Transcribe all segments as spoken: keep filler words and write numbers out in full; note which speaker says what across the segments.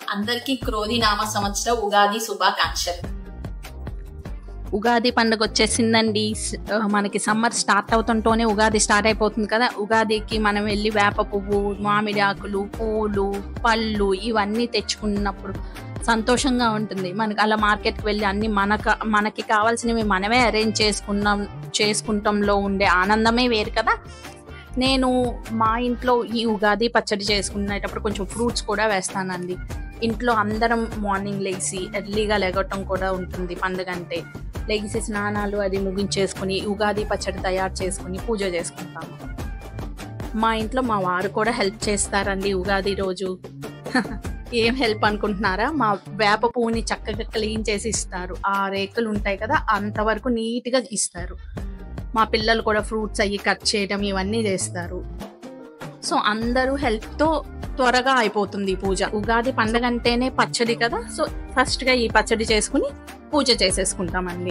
Speaker 1: అందరికీ క్రోధి నామ సంవత్సర ఉగాది శుభాకాంక్షలు.
Speaker 2: ఉగాది పండుగ వచ్చేసిందండి. మనకి సమ్మర్ స్టార్ట్ అవుతుంటూనే ఉగాది స్టార్ట్ అయిపోతుంది కదా. ఉగాదికి మనం వెళ్ళి వేప పువ్వు, మామిడి ఆకులు, పూలు, పళ్ళు ఇవన్నీ తెచ్చుకున్నప్పుడు సంతోషంగా ఉంటుంది. మనకి అలా మార్కెట్కి వెళ్ళి అన్ని మనక మనకి కావాల్సినవి మనమే అరేంజ్ చేసుకున్నాం చేసుకుంటాంలో ఉండే ఆనందమే వేరు కదా. నేను మా ఇంట్లో ఈ ఉగాది పచ్చడి చేసుకునేటప్పుడు కొంచెం ఫ్రూట్స్ కూడా వేస్తానండి. ఇంట్లో అందరం మార్నింగ్ లేచి ఎర్లీగా లెగటం కూడా ఉంటుంది. పండుగ అంటే లెగిసి స్నానాలు అది ముగించేసుకుని ఉగాది పచ్చడి తయారు చేసుకుని పూజ చేసుకుంటాము. మా ఇంట్లో మా వారు కూడా హెల్ప్ చేస్తారండి ఉగాది రోజు. ఏం హెల్ప్ అనుకుంటున్నారా? మా వేప పువ్వుని చక్కగా క్లీన్ చేసి ఇస్తారు. ఆ రేకులు ఉంటాయి కదా, అంతవరకు నీట్గా ఇస్తారు. మా పిల్లలు కూడా ఫ్రూట్స్ అయ్యి కట్ చేయడం ఇవన్నీ చేస్తారు. సో అందరూ హెల్ప్తో త్వరగా అయిపోతుంది పూజ. ఉగాది పండుగ అంటేనే పచ్చడి కదా. సో ఫస్ట్గా ఈ పచ్చడి చేసుకుని పూజ చేసేసుకుంటామండి.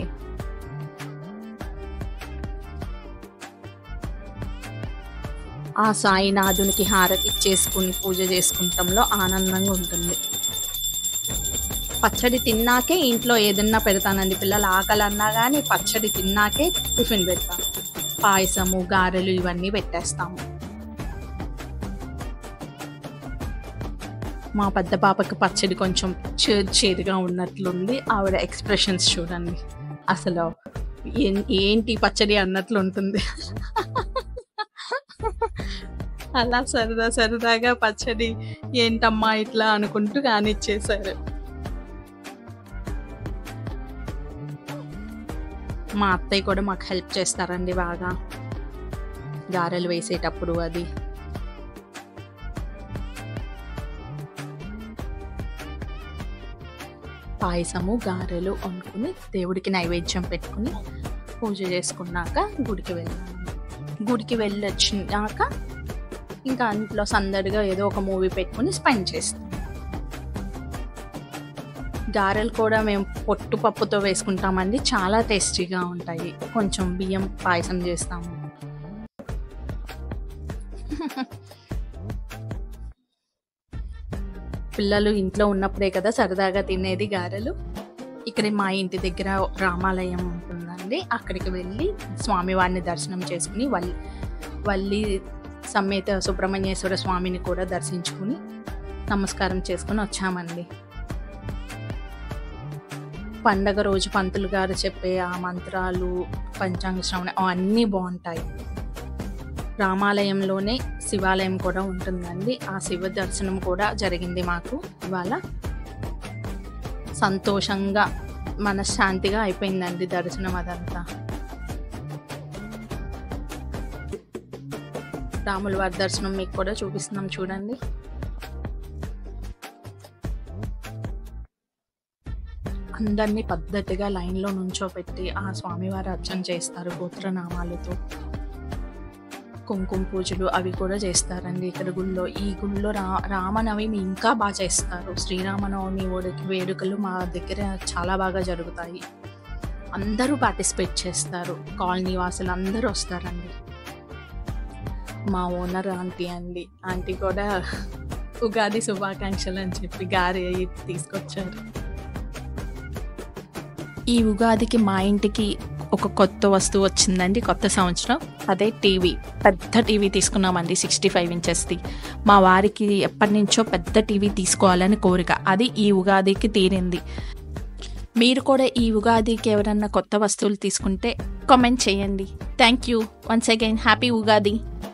Speaker 2: ఆ సాయినాథునికి హారతి ఇచ్చేసుకుని పూజ చేసుకుంటాంలో ఆనందంగా ఉంటుంది. పచ్చడి తిన్నాకే ఇంట్లో ఏదన్నా పెడతానండి. పిల్లలు ఆకలి అన్నా కానీ పచ్చడి తిన్నాకే టిఫిన్ పెడతాను. పాయసము, గారెలు ఇవన్నీ పెట్టేస్తాము. మా పెద్ద పాపకి పచ్చడి కొంచెం చేదుగా ఉన్నట్లుంది. ఆవిడ ఎక్స్ప్రెషన్స్ చూడండి, అసలు ఏంటి పచ్చడి అన్నట్లు ఉంటుంది. అలా సరదా సరదాగా పచ్చడి ఏంటమ్మా ఇట్లా అనుకుంటూ కానిచ్చేశారు. మా అత్తయ్య కూడా మాకు హెల్ప్ చేస్తారండి బాగా, గారెలు వేసేటప్పుడు. అది పాయసము, గారెలు వండుకుని దేవుడికి నైవేద్యం పెట్టుకుని పూజ చేసుకున్నాక గుడికి వెళ్ళాము. గుడికి వెళ్ళొచ్చినాక ఇంకా ఇంట్లో సందడిగా ఏదో ఒక మూవీ పెట్టుకుని స్పెండ్ చేస్తాం. గారెలు కూడా మేము పొట్టు పప్పుతో వేసుకుంటామండి. చాలా టేస్టీగా ఉంటాయి. కొంచెం బియ్యం పాయసం చేస్తాము. పిల్లలు ఇంట్లో ఉన్నప్పుడే కదా సరదాగా తినేది గారెలు. ఇక్కడ మా ఇంటి దగ్గర రామాలయం ఉంటుందండి. అక్కడికి వెళ్ళి స్వామివారిని దర్శనం చేసుకుని వల్లి వల్లి సమేత సుబ్రహ్మణ్యేశ్వర స్వామిని కూడా దర్శించుకుని నమస్కారం చేసుకుని వచ్చామండి. పండగ రోజు పంతులు గారు చెప్పే ఆ మంత్రాలు, పంచాంగ శ్రవణం అన్నీ బాగుంటాయి. రామాలయంలోనే శివాలయం కూడా ఉంటుందండి. ఆ శివ దర్శనం కూడా జరిగింది మాకు ఇవాళ. సంతోషంగా మనశ్శాంతిగా అయిపోయిందండి దర్శనం అదంతా. రాముల వారి దర్శనం మీకు కూడా చూపిస్తున్నాం చూడండి. అందరినీ పద్ధతిగా లైన్లో నుంచోపెట్టి ఆ స్వామివారి అర్చన చేస్తారు. గోత్రనామాలతో కుంకుమ పూజలు అవి కూడా చేస్తారండి ఇక్కడ గుళ్ళో. ఈ గుళ్ళో రా రామనవమి ఇంకా బాగా చేస్తారు. శ్రీరామనవమి వేడుకలు మా దగ్గర చాలా బాగా జరుగుతాయి. అందరూ పార్టిసిపేట్ చేస్తారు. కాలనీ వాసులు అందరూ వస్తారండి. మా ఓనర్ ఆంటీ అండి, ఆంటీ కూడా ఉగాది శుభాకాంక్షలు అని చెప్పి గారె తీసుకొచ్చారు. ఈ ఉగాదికి మా ఇంటికి ఒక కొత్త వస్తువు వచ్చిందండి, కొత్త సంవత్సరం. అదే టీవీ. పెద్ద టీవీ తీసుకున్నామండి, సిక్స్టీ ఫైవ్ ఇంచెస్ది. మా వారికి ఎప్పటి నుంచో పెద్ద టీవీ తీసుకోవాలని కోరిక, అది ఈ ఉగాదికి తీరింది. మీరు కూడా ఈ ఉగాదికి ఎవరన్నా కొత్త వస్తువులు తీసుకుంటే కామెంట్ చేయండి. Thank you once again. Happy Ugadi.